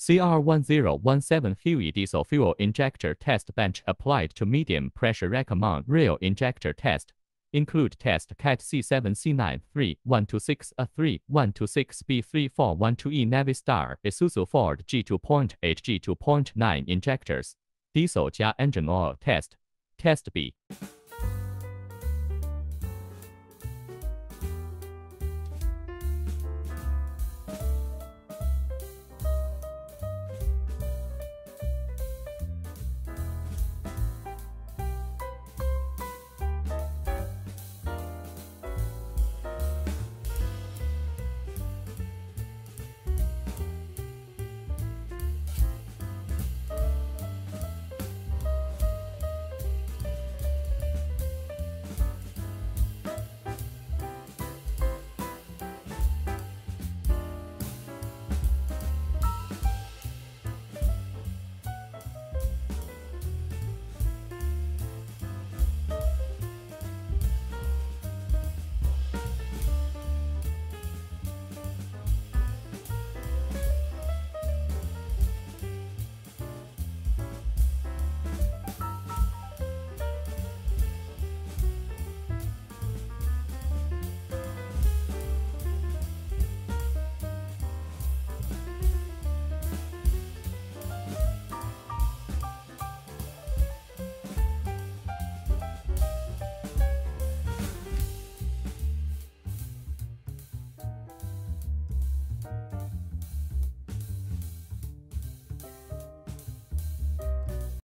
CR1017 HEUI diesel fuel injector test bench applied to medium pressure rack mount rail injector test. Include test CAT C7C9 3126 A3126 B3412E Navistar Isuzu Ford G2.8 G2.9 injectors. Diesel 加 engine oil test. Test B.